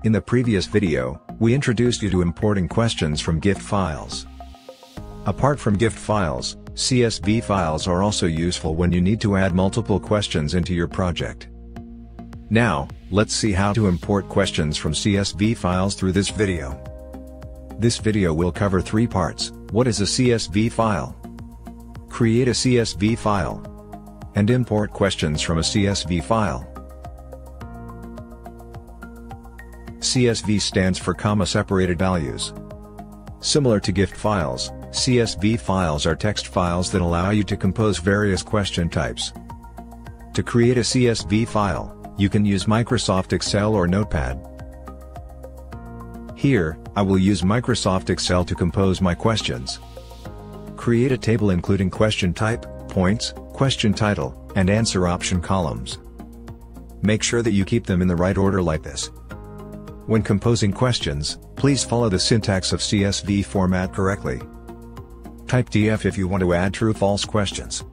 In the previous video, we introduced you to importing questions from GIF files. Apart from GIF files, CSV files are also useful when you need to add multiple questions into your project. Now, let's see how to import questions from CSV files through this video. This video will cover 3 parts: what is a CSV file, create a CSV file, and import questions from a CSV file. CSV stands for comma-separated values. Similar to GIF files, CSV files are text files that allow you to compose various question types. To create a CSV file, you can use Microsoft Excel or Notepad. Here, I will use Microsoft Excel to compose my questions. Create a table including question type, points, question title, and answer option columns. Make sure that you keep them in the right order like this. When composing questions, please follow the syntax of CSV format correctly. Type df if you want to add true-false questions.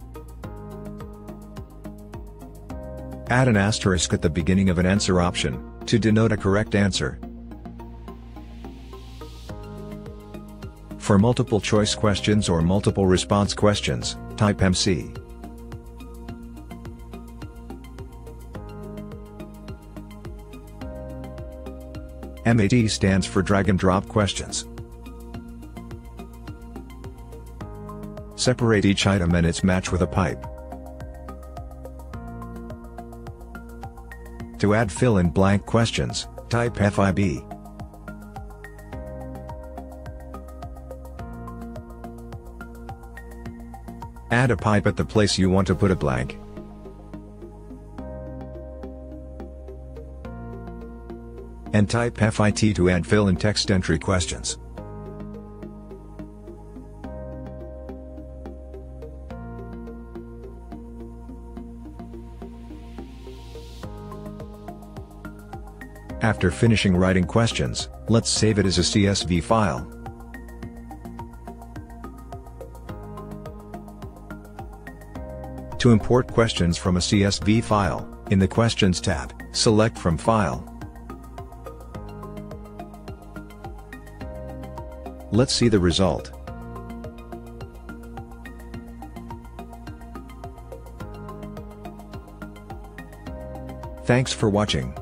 Add an asterisk at the beginning of an answer option, to denote a correct answer. For multiple choice questions or multiple response questions, type MC. MAT stands for drag and drop questions. Separate each item and its match with a pipe. To add fill-in-blank questions, type FIB. Add a pipe at the place you want to put a blank. And type FIT to add fill-in text entry questions. After finishing writing questions, let's save it as a CSV file. To import questions from a CSV file, in the Questions tab, select from File. Let's see the result. Thanks for watching.